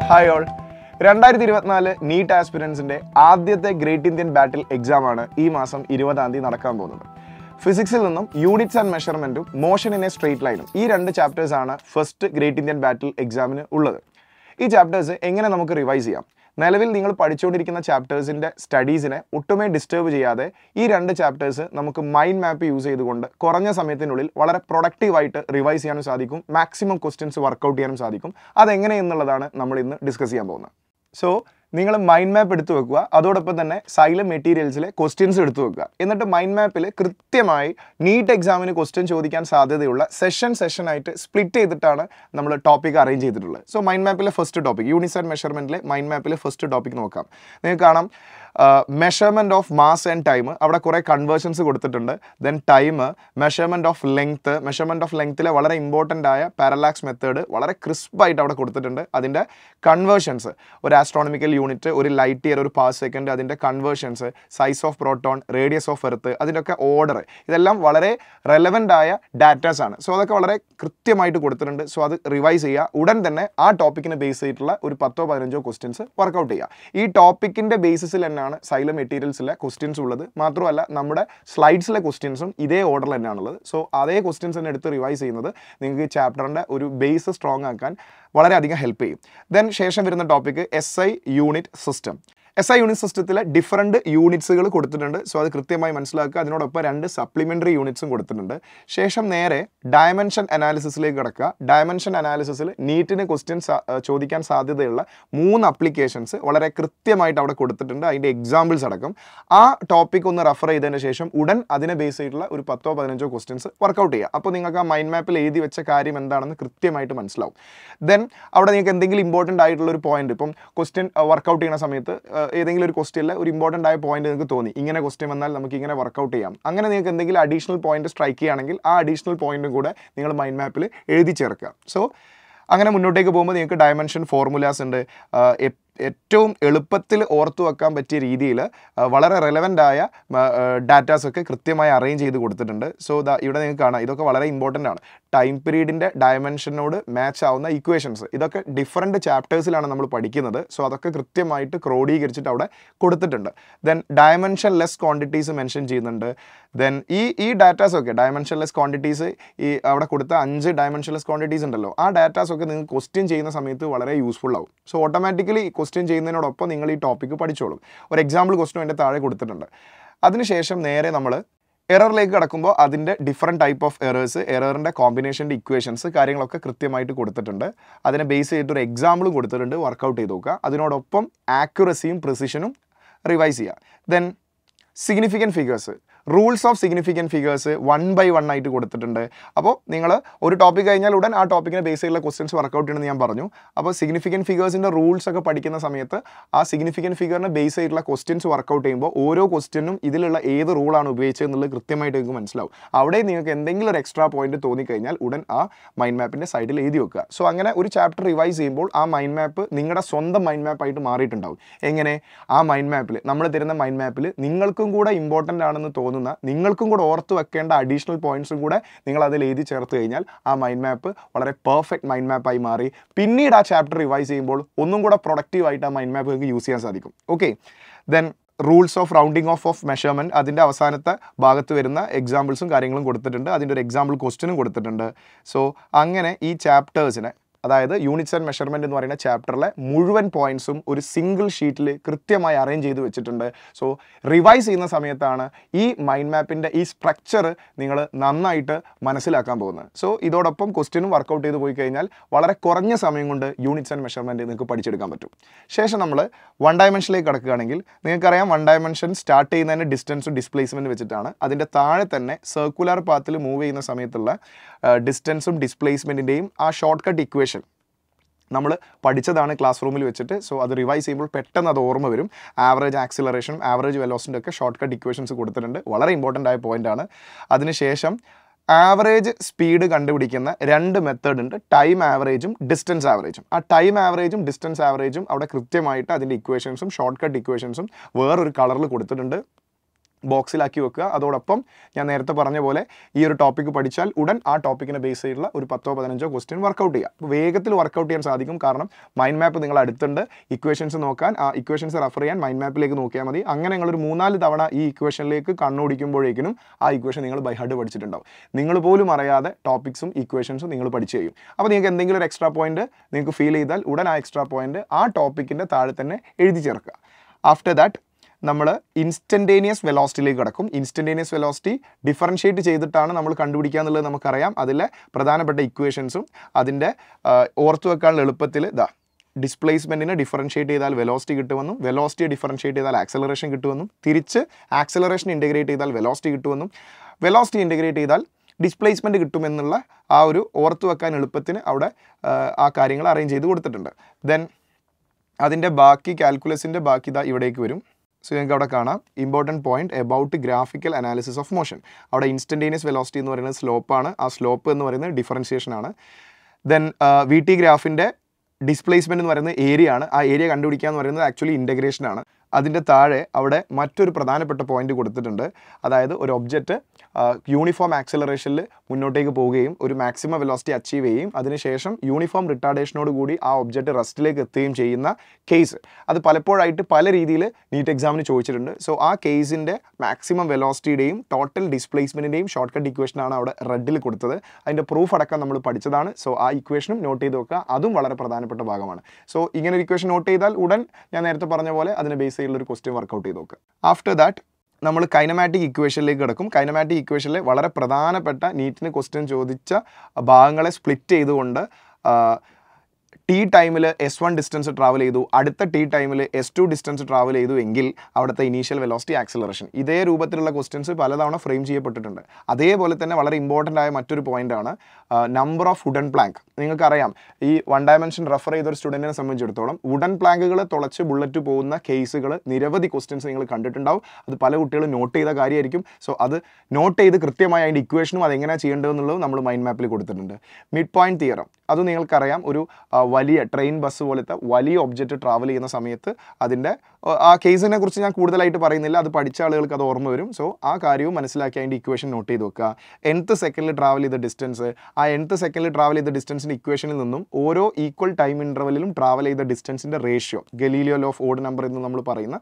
Hi all 2024 NEET ആസ്പിരൻസിൻ്റെ ആദ്യത്തെ great Indian battle എക്സാമാണ് ഈ മാസം 20-ാം തീയതി നടക്കാൻ പോകുന്നത്. ഫിസിക്സിൽ നിന്നും യൂണിറ്റ്സ് ആൻഡ് മെഷർമെൻറ്റും മോഷൻ ഇൻ എ സ്ട്രെയിറ്റ് ലൈനും ഈ രണ്ട് ചാപ്റ്റേഴ്സാണ് ഫസ്റ്റ് ഗ്രേറ്റ് ഇന്ത്യൻ ബാറ്റിൽ എക്സാമിന് ഉള്ളത്. ഈ ചാപ്റ്റേഴ്സ് എങ്ങനെ നമുക്ക് റിവൈസ് ചെയ്യാം? നിലവിൽ നിങ്ങൾ പഠിച്ചുകൊണ്ടിരിക്കുന്ന ചാപ്റ്റേഴ്സിൻ്റെ സ്റ്റഡീസിനെ ഒട്ടുമേ ഡിസ്റ്റർബ് ചെയ്യാതെ ഈ രണ്ട് ചാപ്റ്റേഴ്സ് നമുക്ക് മൈൻഡ് മാപ്പ് യൂസ് ചെയ്തുകൊണ്ട് കുറഞ്ഞ സമയത്തിനുള്ളിൽ വളരെ പ്രൊഡക്റ്റീവായിട്ട് റിവൈസ് ചെയ്യാനും സാധിക്കും, മാക്സിമം ക്വസ്റ്റ്യൻസ് വർക്കൗട്ട് ചെയ്യാനും സാധിക്കും. അതെങ്ങനെയെന്നുള്ളതാണ് നമ്മൾ ഇന്ന് ഡിസ്കസ് ചെയ്യാൻ പോകുന്നത്. സോ നിങ്ങൾ മൈൻഡ് മാപ്പ് എടുത്തു വെക്കുക, അതോടൊപ്പം തന്നെ സൈലം മെറ്റീരിയൽസിലെ ക്വസ്റ്റ്യൻസ് എടുത്തു വെക്കുക. എന്നിട്ട് മൈൻഡ് മാപ്പിൽ കൃത്യമായി നീറ്റ് എക്സാമിന് ക്വസ്റ്റ്യൻ ചോദിക്കാൻ സാധ്യതയുള്ള സെഷനായിട്ട് സ്പ്ലിറ്റ് ചെയ്തിട്ടാണ് നമ്മൾ ടോപ്പിക് അറേഞ്ച് ചെയ്തിട്ടുള്ളത്. സോ മൈൻഡ് മാപ്പിലെ ഫസ്റ്റ് ടോപ്പിക് യൂണിറ്റ്സ് ആൻഡ് മെഷർമെൻറ്റിലെ മൈൻഡ് മാപ്പിലെ ഫസ്റ്റ് ടോപ്പിക് നോക്കാം. നിങ്ങൾക്ക് കാണാം measurement of mass and time, അവിടെ കുറേ കൺവേർഷൻസ് കൊടുത്തിട്ടുണ്ട്. ദെൻ ടൈം, മെഷർമെൻറ്റ് ഓഫ് ലെങ്ത്തിലെ വളരെ ഇമ്പോർട്ടൻ്റ് ആയ പാരലാക്സ് മെത്തേഡ് വളരെ ക്രിസ്പായിട്ട് അവിടെ കൊടുത്തിട്ടുണ്ട്. അതിൻ്റെ കൺവേർഷൻസ്, ഒരു ആസ്ട്രോണമിക്കൽ യൂണിറ്റ്, ഒരു ലൈറ്റ് ഇയർ, ഒരു പാസ് സെക്കൻഡ്, അതിൻ്റെ conversions, size of proton, radius of earth, അതിൻ്റെയൊക്കെ ഓർഡർ, ഇതെല്ലാം വളരെ റെലവൻ്റ് ആയ ഡാറ്റാസ് ആണ്. സോ അതൊക്കെ വളരെ കൃത്യമായിട്ട് കൊടുത്തിട്ടുണ്ട്. സോ അത് റിവൈസ് ചെയ്യുക. ഉടൻ തന്നെ ആ ടോപ്പിക്കിനെ ബേസ് ചെയ്തിട്ടുള്ള ഒരു 10-15 ക്വസ്റ്റ്യൻസ് വർക്കൗട്ട് ചെയ്യുക. ഈ ടോപ്പിക്കിൻ്റെ ബേസിസിൽ തന്നെയാണ് സൈലം മെറ്റീരിയൽസിലെ ക്വസ്റ്റ്യൻസ് ഉള്ളത്. മാത്രമല്ല നമ്മുടെ സ്ലൈഡ്സിലെ ക്വസ്റ്റ്യൻസും ഇതേ ഓർഡറിൽ തന്നെയാണുള്ളത്. സോ അതേ ക്വസ്റ്റ്യൻസ് തന്നെ എടുത്ത് റിവൈസ് ചെയ്യുന്നത് നിങ്ങൾക്ക് ഈ ചാപ്റ്ററിൻ്റെ ഒരു ബേസ് സ്ട്രോങ് ആക്കാൻ വളരെയധികം ഹെൽപ്പ് ചെയ്യും. ദെൻ ശേഷം വരുന്ന topic SI unit system. SI unit സിസ്റ്റത്തിലെ ഡിഫറൻറ്റ് യൂണിറ്റ്സുകൾ കൊടുത്തിട്ടുണ്ട്. സോ അത് കൃത്യമായി മനസ്സിലാക്കുക. അതിനോടൊപ്പം 2 സപ്ലിമെൻ്ററി യൂണിറ്റ്സും കൊടുത്തിട്ടുണ്ട്. ശേഷം നേരെ ഡയമെൻഷൻ അനാലിസിസിലേക്ക് കിടക്കുക. ഡയമെൻഷൻ അനാലിസിസിൽ നീറ്റിന് ക്വസ്റ്റ്യൻസ് ചോദിക്കാൻ സാധ്യതയുള്ള 3 അപ്ലിക്കേഷൻസ് വളരെ കൃത്യമായിട്ട് അവിടെ കൊടുത്തിട്ടുണ്ട്, അതിൻ്റെ എക്സാമ്പിൾസ് അടക്കം. ആ ടോപ്പിക് ഒന്ന് റെഫർ ചെയ്തതിന് ശേഷം ഉടൻ അതിനെ ബേസ് ചെയ്തിട്ടുള്ള ഒരു 10-15 ക്വസ്റ്റ്യൻസ് വർക്കൗട്ട് ചെയ്യുക. അപ്പോൾ നിങ്ങൾക്ക് ആ മൈൻഡ് മാപ്പിൽ എഴുതി വെച്ച കാര്യം എന്താണെന്ന് കൃത്യമായിട്ട് മനസ്സിലാവും. ദെൻ അവിടെ നിങ്ങൾക്ക് എന്തെങ്കിലും ഇമ്പോർട്ടൻ്റ് ആയിട്ടുള്ള ഒരു പോയിന്റ്, ഇപ്പം ക്വസ്റ്റ്യൻ വർക്കൗട്ട് ചെയ്യുന്ന സമയത്ത് ഏതെങ്കിലും ഒരു ക്വസ്റ്റ്യനിൽ ഒരു ഇമ്പോർട്ടൻ്റ് ആയ പോയിന്റ് നിങ്ങൾക്ക് തോന്നി, ഇങ്ങനെ ക്വസ്റ്റ്യൻ വന്നാൽ നമുക്ക് ഇങ്ങനെ വർക്കൗട്ട് ചെയ്യാം, അങ്ങനെ നിങ്ങൾക്ക് എന്തെങ്കിലും അഡീഷണൽ പോയിന്റ് സ്ട്രൈക്ക് ചെയ്യുകയാണെങ്കിൽ ആ അഡീഷണൽ പോയിന്റും കൂടെ നിങ്ങൾ മൈൻഡ് മാപ്പിൽ എഴുതി ചേർക്കുക. സോ അങ്ങനെ മുന്നോട്ടേക്ക് പോകുമ്പോൾ നിങ്ങൾക്ക് ഡയമെൻഷൻ ഫോർമുലാസ് ഉണ്ട്. ഏറ്റവും എളുപ്പത്തിൽ ഓർത്തു വെക്കാൻ പറ്റിയ രീതിയിൽ വളരെ റെലവൻ്റ് ആയ ഡാറ്റാസൊക്കെ കൃത്യമായി അറേഞ്ച് ചെയ്ത് കൊടുത്തിട്ടുണ്ട്. സോ ഇവിടെ നിങ്ങൾക്ക് കാണാം, ഇതൊക്കെ വളരെ ഇമ്പോർട്ടൻ്റ് ആണ്. ടൈം പീരീഡിൻ്റെ ഡയമെൻഷനോട് മാച്ച് ആവുന്ന ഇക്വേഷൻസ്, ഇതൊക്കെ ഡിഫറൻറ്റ് ചാപ്റ്റേഴ്സിലാണ് നമ്മൾ പഠിക്കുന്നത്. സോ അതൊക്കെ കൃത്യമായിട്ട് ക്രോഡീകരിച്ചിട്ട് അവിടെ കൊടുത്തിട്ടുണ്ട്. Then dimensionless quantities mention ചെയ്യുന്നുണ്ട്. ദെൻ ഈ ഡാറ്റാസൊക്കെ ഡയമെൻഷൻ ലെസ് ക്വാണ്ടിറ്റീസ്, ഈ അവിടെ കൊടുത്ത 5 ഡയമെൻഷൻ ലെസ് ക്വാണ്ടിറ്റീസ് ഉണ്ടല്ലോ, ആ ഡാറ്റാസൊക്കെ നിങ്ങൾക്ക് ക്വസ്റ്റ്യൻ ചെയ്യുന്ന സമയത്ത് വളരെ യൂസ്ഫുൾ ആവും. സോ ഓട്ടോമാറ്റിക്കലി ക്വസ്റ്റ്യൻ ചെയ്യുന്നതിനോടൊപ്പം നിങ്ങൾ ഈ ടോപ്പിക്ക് പഠിച്ചോളും. ഒരു എക്സാമ്പിൾ ക്വസ്റ്റ്യൻ എൻ്റെ താഴെ കൊടുത്തിട്ടുണ്ട്. അതിനുശേഷം നേരെ നമ്മൾ എററിലേക്ക് കിടക്കുമ്പോൾ അതിൻ്റെ ഡിഫറെൻറ്റ് ടൈപ്പ് ഓഫ് എറേഴ്സ്, എററിൻ്റെ കോമ്പിനേഷൻ്റെ ഇക്വേഷൻസ്, കാര്യങ്ങളൊക്കെ കൃത്യമായിട്ട് കൊടുത്തിട്ടുണ്ട്. അതിനെ ബേസ് ചെയ്തിട്ടൊരു എക്സാമ്പിളും കൊടുത്തിട്ടുണ്ട്, വർക്കൗട്ട് ചെയ്ത് നോക്കുക. അതിനോടൊപ്പം ആക്യുറസിയും പ്രിസിഷനും റിവൈസ് ചെയ്യുക. Then significant figures, rules of significant figures 1 by 1 ആയിട്ട് കൊടുത്തിട്ടുണ്ട്. അപ്പോൾ നിങ്ങൾ ഒരു ടോപ്പിക് കഴിഞ്ഞാൽ ഉടൻ ആ ടോപ്പിക്കിനെ ബേസ് ചെയ്തുള്ള ക്വസ്റ്റ്യൻസ് വർക്കൗട്ട് ചെയ്യണമെന്ന് ഞാൻ പറഞ്ഞു. അപ്പോൾ സിഗ്നിഫിക്കൻറ്റ് ഫിഗേഴ്സിൻ്റെ റൂൾസ് ഒക്കെ പഠിക്കുന്ന സമയത്ത് ആ സിഗ്നിഫിക്കൻറ്റ് ഫിഗറിനെ ബേസ് ചെയ്തിട്ടുള്ള ക്വസ്റ്റ്യൻസ് വർക്കൗട്ട് ചെയ്യുമ്പോൾ ഓരോ ക്വസ്റ്റ്യനും ഇതിലുള്ള ഏത് റൂളാണ് ഉപയോഗിച്ചത് എന്നുള്ളത് കൃത്യമായിട്ട് നിങ്ങൾക്ക് മനസ്സിലാവും. അവിടെ നിങ്ങൾക്ക് എന്തെങ്കിലും ഒരു എക്സ്ട്രാ പോയിന്റ് തോന്നിക്കഴിഞ്ഞാൽ ഉടൻ ആ മൈൻഡ് മാപ്പിൻ്റെ സൈഡിൽ എഴുതി വെക്കുക. സോ അങ്ങനെ ഒരു ചാപ്റ്റർ റിവൈസ് ചെയ്യുമ്പോൾ ആ മൈൻഡ് മാപ്പ് നിങ്ങളുടെ സ്വന്തം മൈൻഡ് മാപ്പായിട്ട് മാറിയിട്ടുണ്ടാവും. എങ്ങനെ? ആ മൈൻഡ് മാപ്പിൽ, നമ്മൾ തരുന്ന മൈൻഡ് മാപ്പിൽ നിങ്ങൾക്കും കൂടെ ഇമ്പോർട്ടൻ്റ് ആണെന്ന് തോന്നുന്ന, നിങ്ങൾക്കും കൂടെ ഓർത്ത് വെക്കേണ്ട അഡീഷണൽ പോയിന്റ്സും കൂടെ നിങ്ങൾ അതിൽ എഴുതി ചേർത്ത് കഴിഞ്ഞാൽ ആ മൈൻഡ് മാപ്പ് വളരെ പെർഫെക്റ്റ് മൈൻഡ് മാപ്പായി മാറി പിന്നീട് ആ ചാപ്റ്റർ റിവൈസ് ചെയ്യുമ്പോൾ ഒന്നും കൂടെ പ്രൊഡക്റ്റീവായിട്ട് ആ മൈൻഡ് മാപ്പ് നിങ്ങൾക്ക് യൂസ് ചെയ്യാൻ സാധിക്കും. Okay. Then rules of rounding off measurement, അതിൻ്റെ അവസാനത്തെ ഭാഗത്ത് വരുന്ന എക്സാമ്പിൾസും കാര്യങ്ങളും കൊടുത്തിട്ടുണ്ട്. അതിൻ്റെ ഒരു എക്സാമ്പിൾ ക്വസ്റ്റ്യനും കൊടുത്തിട്ടുണ്ട്. സോ അങ്ങനെ ഈ ചാപ്റ്റേഴ്സിനെ, അതായത് യൂണിറ്റ്സ് ആൻഡ് മെഷർമെൻറ്റ് എന്ന് പറയുന്ന ചാപ്റ്ററിലെ മുഴുവൻ പോയിൻറ്സും ഒരു സിംഗിൾ ഷീറ്റിൽ കൃത്യമായി അറേഞ്ച് ചെയ്ത് വെച്ചിട്ടുണ്ട്. സോ റിവൈസ് ചെയ്യുന്ന സമയത്താണ് ഈ മൈൻഡ് മാപ്പിൻ്റെ ഈ സ്ട്രക്ചർ നിങ്ങൾ നന്നായിട്ട് മനസ്സിലാക്കാൻ പോകുന്നത്. സോ ഇതോടൊപ്പം ക്വസ്റ്റ്യനും വർക്കൗട്ട് ചെയ്ത് പോയി കഴിഞ്ഞാൽ വളരെ കുറഞ്ഞ സമയം കൊണ്ട് യൂണിറ്റ്സ് ആൻഡ് മെഷർമെൻറ്റ് നിങ്ങൾക്ക് പഠിച്ചെടുക്കാൻ പറ്റും. ശേഷം നമ്മൾ 1 ഡയമെൻഷനിലേക്ക് കിടക്കുകയാണെങ്കിൽ നിങ്ങൾക്കറിയാം 1 ഡയമെൻഷൻ സ്റ്റാർട്ട് ചെയ്യുന്നതിന് ഡിസ്റ്റൻസും ഡിസ്പ്ലേസ്മെൻറ്റ് വെച്ചിട്ടാണ്. അതിൻ്റെ താഴെ തന്നെ സർക്കുലർ പാത്തിൽ മൂവ് ചെയ്യുന്ന സമയത്തുള്ള ഡിസ്റ്റൻസും ഡിസ്പ്ലേസ്മെൻറ്റിൻ്റെയും ആ ഷോർട്ട് കട്ട് ഇക്വേഷൻ നമ്മൾ പഠിച്ചതാണ് ക്ലാസ് റൂമിൽ വെച്ചിട്ട്. സോ അത് റിവൈസ് ചെയ്യുമ്പോൾ പെട്ടെന്ന് അത് ഓർമ്മ വരും. ആവറേജ് ആക്സിലറേഷനും ആവറേജ് വെലോസിറ്റിയും ഒക്കെ ഷോർട്ട് കട്ട് ഇക്വേഷൻസ് കൊടുത്തിട്ടുണ്ട്. വളരെ ഇമ്പോർട്ടൻ്റ് ആയ പോയിൻ്റാണ്. അതിനുശേഷം ആവറേജ് സ്പീഡ് കണ്ടുപിടിക്കുന്ന 2 മെത്തേഡ് ഉണ്ട്, ടൈം ആവറേജും ഡിസ്റ്റൻസ് ആവറേജും. ആ ടൈം ആവറേജും ഡിസ്റ്റൻസ് ആവറേജും അവിടെ കൃത്യമായിട്ട് അതിൻ്റെ ഇക്വേഷൻസും ഷോർട്ട് കട്ട് ഇക്വേഷൻസും വേറൊരു കളറിൽ കൊടുത്തിട്ടുണ്ട്. ബോക്സിലാക്കി വെക്കുക. അതോടൊപ്പം ഞാൻ നേരത്തെ പറഞ്ഞ പോലെ ഈ ഒരു ടോപ്പിക്ക് പഠിച്ചാൽ ഉടൻ ആ ടോപ്പിക്കിനെ ബേസ് ചെയ്തുള്ള ഒരു 10-15 ക്വസ്റ്റ്യൻ വർക്കൗട്ട് ചെയ്യുക. അപ്പോൾ വേഗത്തിൽ വർക്കൗട്ട് ചെയ്യാൻ സാധിക്കും. കാരണം മൈൻഡ് മാപ്പ് നിങ്ങൾ അടുത്തുണ്ട്. ഇക്വേഷൻസ് നോക്കാൻ ആ ഇക്വേഷൻസ് റെഫർ ചെയ്യാൻ മൈൻഡ് മാപ്പിലേക്ക് നോക്കിയാൽ മതി. അങ്ങനെ നിങ്ങളൊരു 3-4 തവണ ഈ ഇക്വേഷനിലേക്ക് കണ്ണോടിക്കുമ്പോഴേക്കും ആ ഇക്വേഷൻ നിങ്ങൾ ബൈ ഹാർട്ട് പഠിച്ചിട്ടുണ്ടാവും. നിങ്ങൾ പോലും അറിയാതെ ടോപ്പിക്സും ഇക്വേഷൻസും നിങ്ങൾ പഠിച്ചു കഴിയും. അപ്പോൾ നിങ്ങൾക്ക് എന്തെങ്കിലും ഒരു എക്സ്ട്രാ പോയിന്റ് നിങ്ങൾക്ക് ഫീൽ ചെയ്താൽ ഉടൻ ആ എക്സ്ട്രാ പോയിന്റ് ആ ടോപ്പിക്കിൻ്റെ താഴെ തന്നെ എഴുതി ചേർക്കുക. ആഫ്റ്റർ ദാറ്റ് നമ്മൾ ഇൻസ്റ്റൻറ്റേനിയസ് വെലോസിറ്റിയിലേക്ക് കിടക്കും. ഇൻസ്റ്റൻറ്റേനിയസ് വെലോസിറ്റി ഡിഫറൻഷ്യേറ്റ് ചെയ്തിട്ടാണ് നമ്മൾ കണ്ടുപിടിക്കുക എന്നുള്ളത് നമുക്കറിയാം. അതിലെ പ്രധാനപ്പെട്ട ഇക്വേഷൻസും അതിൻ്റെ ഓർത്തു വെക്കാനുള്ള എളുപ്പത്തിൽ ഡിസ്പ്ലേസ്മെൻറ്റിനെ ഡിഫറൻഷ്യേറ്റ് ചെയ്താൽ വെലോസിറ്റി കിട്ടുമെന്നും വെലോസിറ്റിയെ ഡിഫറൻഷ്യേറ്റ് ചെയ്താൽ ആക്സലറേഷൻ കിട്ടുമെന്നും തിരിച്ച് ആക്സലറേഷൻ ഇൻറ്റഗ്രേറ്റ് ചെയ്താൽ വെലോസിറ്റി കിട്ടുമെന്നും വെലോസിറ്റി ഇൻറ്റഗ്രേറ്റ് ചെയ്താൽ ഡിസ്പ്ലേസ്മെൻറ്റ് കിട്ടുമെന്നുള്ള ആ ഒരു ഓർത്തു വെക്കാൻ എളുപ്പത്തിന് അവിടെ ആ കാര്യങ്ങൾ അറേഞ്ച് ചെയ്ത് കൊടുത്തിട്ടുണ്ട്. ദെൻ അതിൻ്റെ ബാക്കി കാൽക്കുലസിൻ്റെ ബാക്കി ഇതാ ഇവിടേക്ക് വരും. സോ നിങ്ങൾക്ക് അവിടെ കാണാം important point about graphical analysis of motion. അവിടെ ഇൻസ്റ്റൻറ്റേനിയസ് വെലോസിറ്റി എന്ന് പറയുന്നത് സ്ലോപ്പാണ്. ആ സ്ലോപ്പ് എന്ന് പറയുന്നത് ഡിഫറൻഷിയേഷൻ ആണ്. ദെൻ വി ടി ഗ്രാഫിൻ്റെ ഡിസ്പ്ലേസ്മെൻറ്റ് എന്ന് പറയുന്നത് ഏരിയ ആണ്. ആ ഏരിയ കണ്ടുപിടിക്കുക എന്ന് പറയുന്നത് ആക്ച്വലി ഇൻറ്റഗ്രേഷൻ ആണ്. അതിൻ്റെ താഴെ അവിടെ മറ്റൊരു പ്രധാനപ്പെട്ട പോയിന്റ് കൊടുത്തിട്ടുണ്ട്. അതായത് ഒരു ഒബ്ജക്റ്റ് യൂണിഫോം ആക്സലറേഷനിൽ മുന്നോട്ടേക്ക് പോവുകയും ഒരു മാക്സിമം വെലോസിറ്റി അച്ചീവ് ചെയ്യുകയും അതിനുശേഷം യൂണിഫോം റിട്ടാർഡേഷനോട് കൂടി ആ ഒബ്ജക്റ്റ് റെസ്റ്റിലേക്ക് എത്തുകയും ചെയ്യുന്ന കേസ്. അത് പലപ്പോഴായിട്ട് പല രീതിയിൽ നീറ്റ് എക്സാമിന് ചോദിച്ചിട്ടുണ്ട്. സോ ആ കേസിൻ്റെ മാക്സിമം വെലോസിറ്റിയുടെയും ടോട്ടൽ ഡിസ്പ്ലേസ്മെൻറ്റിൻ്റെയും ഷോർട്ട് കട്ട് ഇക്വേഷനാണ് അവിടെ റെഡിൽ കൊടുത്തത്. അതിൻ്റെ പ്രൂഫ് അടക്കം നമ്മൾ പഠിച്ചതാണ്. സോ ആ ഇക്വേഷനും നോട്ട് ചെയ്ത് വെക്കുക. അതും വളരെ പ്രധാനപ്പെട്ട ഭാഗമാണ്. സോ ഇങ്ങനെ ഒരു ഇക്വേഷൻ നോട്ട് ചെയ്താൽ ഉടൻ ഞാൻ നേരത്തെ പറഞ്ഞ പോലെ അതിനെ ബേസ് ചെയ്തുള്ള ഒരു ക്വസ്റ്റ്യൻ വർക്കൗട്ട് ചെയ്ത് നോക്കുക. ആഫ്റ്റർ ദാറ്റ് നമ്മൾ കൈനമാറ്റിക് ഇക്വേഷനിലേക്ക് കിടക്കും. കൈനമാറ്റിക് ഇക്വേഷനിലെ വളരെ പ്രധാനപ്പെട്ട നീറ്റിന് ക്വസ്റ്റ്യൻ ചോദിച്ച ഭാഗങ്ങളെ സ്പ്ലിറ്റ് ചെയ്തുകൊണ്ട് ടി ടൈമിൽ S1 ഡിസ്റ്റൻസ് ട്രാവൽ ചെയ്തു, അടുത്ത ടി ടൈമിൽ S2 ഡിസ്റ്റൻസ് ട്രാവൽ ചെയ്തു എങ്കിൽ അവിടുത്തെ ഇനീഷ്യൽ വെലോസിറ്റി ആക്സലറേഷൻ. ഇതേ രൂപത്തിലുള്ള ക്വസ്റ്റ്യൻസ് പലതവണ ഫ്രെയിം ചെയ്യപ്പെട്ടിട്ടുണ്ട്. അതേപോലെ തന്നെ വളരെ ഇമ്പോർട്ടൻ്റ് ആയ മറ്റൊരു പോയിൻ്റാണ് നമ്പർ ഓഫ് വുഡൻ പ്ലാങ്ക്. നിങ്ങൾക്കറിയാം ഈ 1 ഡയമെൻഷൻ റെഫർ ചെയ്തൊരു സ്റ്റുഡൻറ്റിനെ സംബന്ധിച്ചിടത്തോളം വുഡൻ പ്ലാങ്കുകൾ തുളച്ച് ബുള്ളറ്റ് പോകുന്ന കേസുകൾ നിരവധി ക്വസ്റ്റ്യൻസ് നിങ്ങൾ കണ്ടിട്ടുണ്ടാവും. അത് പല കുട്ടികളും നോട്ട് ചെയ്ത കാര്യമായിരിക്കും. സോ അത് നോട്ട് ചെയ്ത് കൃത്യമായി അതിൻ്റെ ഇക്വേഷനും അതെങ്ങനെയാണ് ചെയ്യേണ്ടതെന്നുള്ളത് നമ്മൾ മൈൻഡ് മാപ്പിൽ കൊടുത്തിട്ടുണ്ട്. മിഡ് പോയിന്റ് തിയറം അത് നിങ്ങൾക്കറിയാം. ഒരു വലിയ ട്രെയിൻ ബസ് പോലത്തെ വലിയ ഒബ്ജക്റ്റ് ട്രാവൽ ചെയ്യുന്ന സമയത്ത് അതിൻ്റെ ആ കേസിനെ കുറിച്ച് ഞാൻ കൂടുതലായിട്ട് പറയുന്നില്ല. അത് പഠിച്ച ആളുകൾക്ക് അത് ഓർമ്മ വരും. സോ ആ കാര്യവും മനസ്സിലാക്കി അതിൻ്റെ ഇക്വേഷൻ നോട്ട് ചെയ്ത് വെക്കുക. nth സെക്കൻഡിൽ ട്രാവൽ ചെയ്ത ഡിസ്റ്റൻസ്, ആ nth സെക്കൻഡിൽ ട്രാവൽ ചെയ്ത ഡിസ്റ്റൻസിൻ്റെ ഇക്വേഷനിൽ നിന്നും ഓരോ ഈക്വൽ ടൈം ഇൻ്റർവെല്ലിലും ട്രാവൽ ചെയ്ത ഡിസ്റ്റൻസിൻ്റെ ratio, Galileo law of odd number എന്ന് നമ്മൾ പറയുന്ന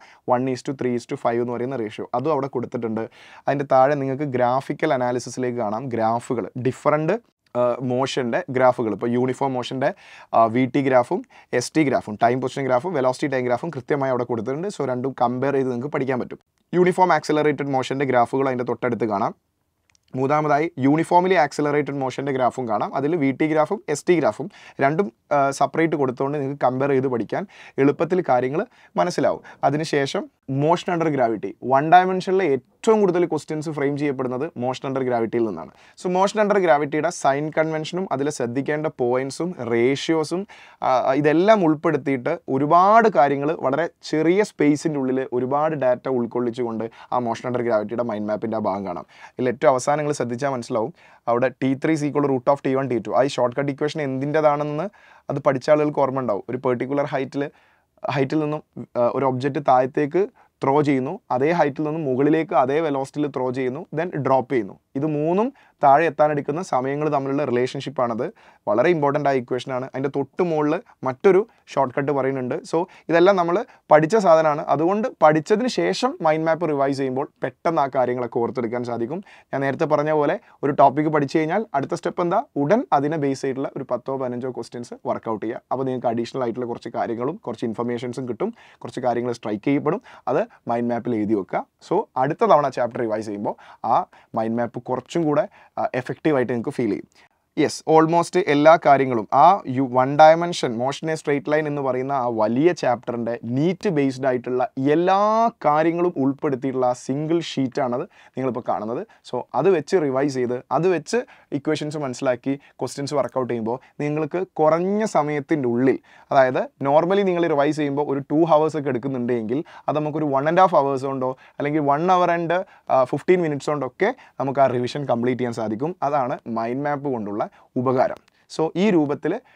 1:3:5 എന്ന് പറയുന്ന റേഷ്യോ അതും അവിടെ കൊടുത്തിട്ടുണ്ട്. അതിൻ്റെ താഴെ നിങ്ങൾക്ക് ഗ്രാഫിക്കൽ അനാലിസിസിലേക്ക് കാണാം. ഗ്രാഫുകൾ ഡിഫറൻറ്റ് മോഷൻ്റെ ഗ്രാഫുകൾ, ഇപ്പോൾ യൂണിഫോം മോഷൻ്റെ VT ഗ്രാഫും ST ഗ്രാഫും ടൈം പൊസിഷൻ ഗ്രാഫും വെലോസിറ്റി ടൈം ഗ്രാഫും കൃത്യമായി അവിടെ കൊടുത്തിട്ടുണ്ട്. സോ രണ്ടും കമ്പയർ ചെയ്ത് നിങ്ങൾക്ക് പഠിക്കാൻ പറ്റും. യൂണിഫോം ആക്സലറേറ്റഡ് മോഷൻ്റെ ഗ്രാഫുകൾ അതിൻ്റെ തൊട്ടടുത്ത് കാണാം. മൂന്നാമതായി യൂണിഫോമിലി ആക്സലറേറ്റഡ് മോഷൻ്റെ ഗ്രാഫും കാണാം. അതിൽ VT ഗ്രാഫും ST ഗ്രാഫും രണ്ടും സെപ്പറേറ്റ് കൊടുത്തുകൊണ്ട് നിങ്ങൾക്ക് കമ്പയർ ചെയ്ത് പഠിക്കാൻ എളുപ്പത്തിൽ കാര്യങ്ങൾ മനസ്സിലാവും. അതിനുശേഷം മോഷൻ അണ്ടർ ഗ്രാവിറ്റി. 1 ഡയമെൻഷനിൽ ഏറ്റവും കൂടുതൽ ക്വസ്റ്റ്യൻസ് ഫ്രെയിം ചെയ്യപ്പെടുന്നത് മോഷൻ അണ്ടർ ഗ്രാവിറ്റിയിൽ നിന്നാണ്. സോ മോഷൻ അണ്ടർ ഗ്രാവിറ്റിയുടെ സൈൻ കൺവെൻഷനും അതിൽ ശ്രദ്ധിക്കേണ്ട പോയിൻറ്റ്സും റേഷ്യോസും ഇതെല്ലാം ഉൾപ്പെടുത്തിയിട്ട് ഒരുപാട് കാര്യങ്ങൾ വളരെ ചെറിയ സ്പേസിൻ്റെ ഉള്ളിൽ ഒരുപാട് ഡാറ്റ ഉൾക്കൊള്ളിച്ചുകൊണ്ട് ആ മോഷൻ അണ്ടർ ഗ്രാവിറ്റിയുടെ മൈൻഡ് മാപ്പിൻ്റെ ആ ഭാഗം കാണാം. ഇതിൽ ഏറ്റവും അവസാനം നിങ്ങൾ ശ്രദ്ധിച്ചാൽ മനസ്സിലാവും അവിടെ T3 = √T1 T2. ആ ഷോർട്ട് കട്ട് ഇക്വേഷൻ എന്തിൻ്റെതാണെന്ന് അത് പഠിച്ച ആളുകൾക്ക് ഓർമ്മ ഉണ്ടാവും. ഒരു പെർട്ടിക്കുലർ ഹൈറ്റിൽ നിന്നും ഒരു ഒബ്ജക്റ്റ് താഴത്തേക്ക് ത്രോ ചെയ്യുന്നു, അതേ ഹൈറ്റിൽ നിന്നും മുകളിലേക്ക് അതേ വെലോസിറ്റിയിൽ ത്രോ ചെയ്യുന്നു, ദെൻ ഡ്രോപ്പ് ചെയ്യുന്നു. ഇത് മൂന്നും താഴെ എത്താനെടുക്കുന്ന സമയങ്ങൾ തമ്മിലുള്ള റിലേഷൻഷിപ്പാണത്. വളരെ ഇമ്പോർട്ടൻ്റ് ആയ ഇക്വേഷനാണ്. അതിൻ്റെ തൊട്ട് മുകളിൽ മറ്റൊരു ഷോർട്ട് കട്ട് പറയുന്നുണ്ട്. സോ ഇതെല്ലാം നമ്മൾ പഠിച്ച സാധനമാണ്. അതുകൊണ്ട് പഠിച്ചതിന് ശേഷം മൈൻഡ് മാപ്പ് റിവൈസ് ചെയ്യുമ്പോൾ പെട്ടെന്ന് ആ കാര്യങ്ങളൊക്കെ ഓർത്തെടുക്കാൻ സാധിക്കും. ഞാൻ നേരത്തെ പറഞ്ഞ പോലെ ഒരു ടോപ്പിക്ക് പഠിച്ചു കഴിഞ്ഞാൽ അടുത്ത സ്റ്റെപ്പ് എന്താ, ഉടൻ അതിനെ ബേസ് ചെയ്തിട്ടുള്ള ഒരു 10-15 ക്വസ്റ്റ്യൻസ് വർക്കൗട്ട് ചെയ്യുക. അപ്പോൾ നിങ്ങൾക്ക് അഡീഷണൽ ആയിട്ടുള്ള കുറച്ച് കാര്യങ്ങളും കുറച്ച് ഇൻഫർമേഷൻസും കിട്ടും, കുറച്ച് കാര്യങ്ങൾ സ്ട്രൈക്ക് ചെയ്യപ്പെടും. അത് മൈൻഡ് മാപ്പിൽ എഴുതി വെക്കുക. സോ അടുത്ത തവണ ചാപ്റ്റർ റിവൈസ് ചെയ്യുമ്പോൾ ആ മൈൻഡ് മാപ്പ് കുറച്ചും കൂടെ എഫക്റ്റീവായിട്ട് നിങ്ങൾക്ക് ഫീൽ ചെയ്യും. യെസ്, ഓൾമോസ്റ്റ് എല്ലാ കാര്യങ്ങളും ആ 1 dimension motion a straight line എന്ന് പറയുന്ന ആ വലിയ ചാപ്റ്ററിൻ്റെ നീറ്റ് ബേസ്ഡ് ആയിട്ടുള്ള എല്ലാ കാര്യങ്ങളും ഉൾപ്പെടുത്തിയിട്ടുള്ള ആ സിംഗിൾ ഷീറ്റാണത് നിങ്ങളിപ്പോൾ കാണുന്നത്. സോ അത് വെച്ച് റിവൈസ് ചെയ്ത് അത് വെച്ച് ഇക്വേഷൻസ് മനസ്സിലാക്കി ക്വസ്റ്റ്യൻസ് വർക്കൗട്ട് ചെയ്യുമ്പോൾ നിങ്ങൾക്ക് കുറഞ്ഞ സമയത്തിൻ്റെ ഉള്ളിൽ, അതായത് നോർമലി നിങ്ങൾ റിവൈസ് ചെയ്യുമ്പോൾ ഒരു 2 hours ഒക്കെ എടുക്കുന്നുണ്ടെങ്കിൽ അത് നമുക്കൊരു 1.5 hours കൊണ്ടോ അല്ലെങ്കിൽ 1 hour and 15 minutes കൊണ്ടൊക്കെ നമുക്ക് ആ റിവിഷൻ കംപ്ലീറ്റ് ചെയ്യാൻ സാധിക്കും. അതാണ് മൈൻഡ് മാപ്പ് കൊണ്ടുള്ള ഉപകാരം. സോ ഈ രൂപത്തിൽ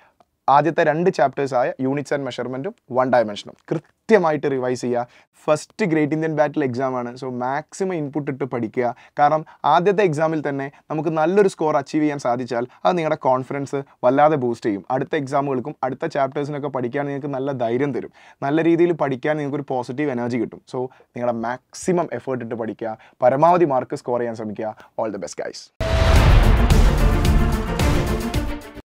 ആദ്യത്തെ 2 ചാപ്റ്റേഴ്സായ യൂണിറ്റ്സ് ആൻഡ് മെഷർമെൻറ്റും 1 ഡയമെൻഷനും കൃത്യമായിട്ട് റിവൈസ് ചെയ്യുക. ഫസ്റ്റ് ഗ്രേറ്റ് ഇന്ത്യൻ ബാറ്റിൽ എക്സാമാണ്. സോ മാക്സിമം ഇൻപുട്ട് ഇട്ട് പഠിക്കുക. കാരണം ആദ്യത്തെ എക്സാമിൽ തന്നെ നമുക്ക് നല്ലൊരു സ്കോർ അച്ചീവ് ചെയ്യാൻ സാധിച്ചാൽ അത് നിങ്ങളുടെ കോൺഫിഡൻസ് വല്ലാതെ ബൂസ്റ്റ് ചെയ്യും. അടുത്ത എക്സാമുകൾക്കും അടുത്ത ചാപ്റ്റേഴ്സിനൊക്കെ പഠിക്കാൻ നിങ്ങൾക്ക് നല്ല ധൈര്യം തരും. നല്ല രീതിയിൽ പഠിക്കാൻ നിങ്ങൾക്കൊരു പോസിറ്റീവ് എനർജി കിട്ടും. സോ നിങ്ങളുടെ മാക്സിമം എഫേർട്ട് ഇട്ട് പഠിക്കുക, പരമാവധി മാർക്ക് സ്കോർ ചെയ്യാൻ ശ്രമിക്കുക. All the best guys.